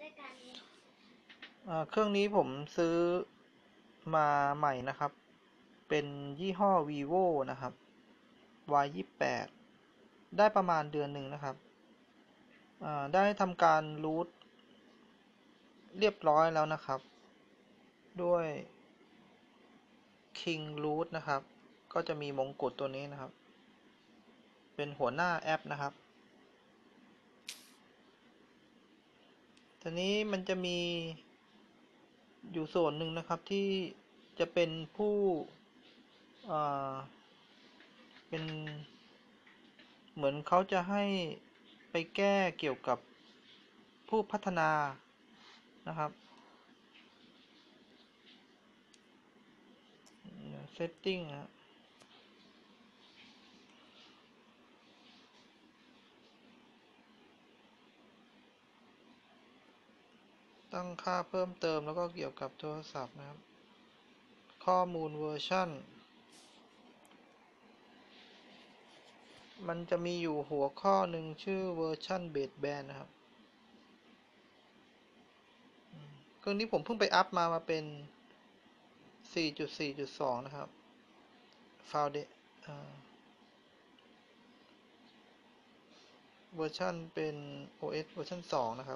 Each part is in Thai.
เครื่องนี้ผมซื้อมาใหม่นะครับเป็นยี่ห้อ vivo นะครับ Y28 ได้ประมาณเดือนหนึ่งนะครับได้ทำการรูทเรียบร้อยแล้วนะครับด้วย King Root นะครับก็จะมีมงกุฎตัวนี้นะครับเป็นหัวหน้าแอปนะครับทีนี้มันจะมีอยู่ส่วนหนึ่งนะครับที่จะเป็นผู้เป็นเหมือนเขาจะให้ไปแก้เกี่ยวกับผู้พัฒนานะครับsetting นะตั้งค่าเพิ่มเติมแล้วก็เกี่ยวกับโทรศัพท์นะครับข้อมูลเวอร์ชันมันจะมีอยู่หัวข้อหนึ่งชื่อเวอร์ชันเบสแบนนะครับเครื่องนี้ผมเพิ่งไปอัพมาเป็น 4.4.2 นะครับ Foundation เวอร์ชันเป็น OS เวอร์ชัน2นะครับ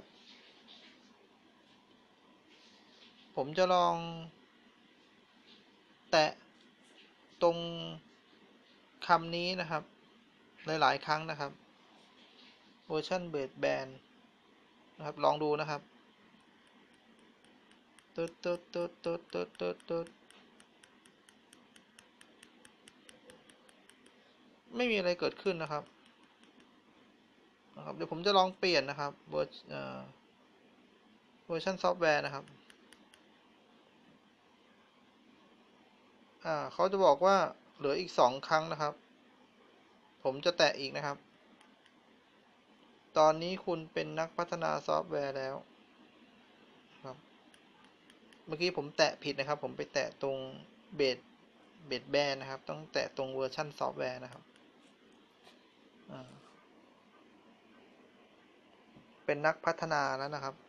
ผมจะลองแตะตรงคำนี้นะครับหลายๆครั้งนะครับเวอร์ชันเบสแบนนะครับลองดูนะครับตึ๊ดไม่มีอะไรเกิดขึ้นนะครับเดี๋ยวผมจะลองเปลี่ยนนะครับเวอร์ชันซอฟต์แวร์นะครับเขาจะบอกว่าเหลืออีก2ครั้งนะครับผมจะแตะอีกนะครับตอนนี้คุณเป็นนักพัฒนาซอฟต์แวร์แล้วครับเมื่อกี้ผมแตะผิดนะครับผมไปแตะตรงเบสแบนนะครับต้องแตะตรงเวอร์ชันซอฟต์แวร์นะครับเป็นนักพัฒนาแล้วนะครับ